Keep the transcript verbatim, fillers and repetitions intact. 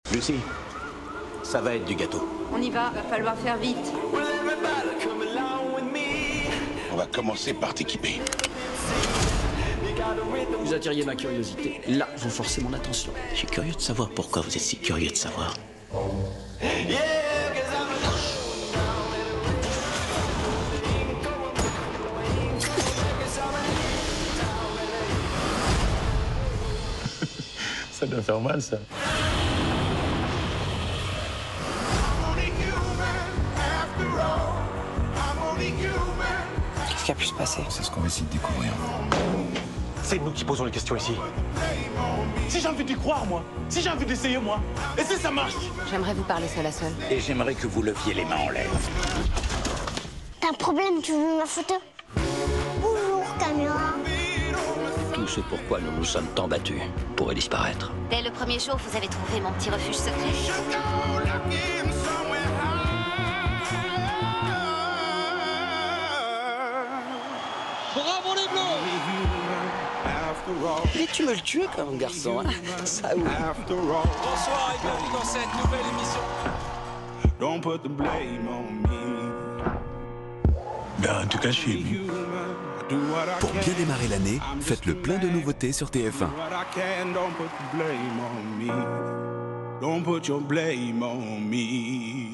Lucie, ça va être du gâteau. On y va, va falloir faire vite. On va commencer par t'équiper. Vous attiriez ma curiosité. Là, vous forcez mon attention. Je suis curieux de savoir pourquoi vous êtes si curieux de savoir. Ça doit faire mal, ça. Qu'est-ce qui a pu se passer? C'est ce qu'on va essayer de découvrir. C'est nous qui posons les questions ici. Si j'ai envie d'y croire, moi. Si j'ai envie d'essayer, moi. Et si ça marche? J'aimerais vous parler seul à seul. Et j'aimerais que vous leviez les mains en l'air. T'as un problème, tu veux ma photo? Bonjour, caméra. Tout ce pourquoi nous nous sommes tant battus pourrait disparaître. Dès le premier jour, vous avez trouvé mon petit refuge secret. Bravo les Bleus! Mais tu me le tues comme garçon, hein? Ça oui. Bonsoir et bienvenue dans cette nouvelle émission. Don't put the blame on me. Ben, en tout cas, je suis ému. Pour bien démarrer l'année, faites le plein de nouveautés sur T F un. Don't put the blame on me. Don't put your blame on me.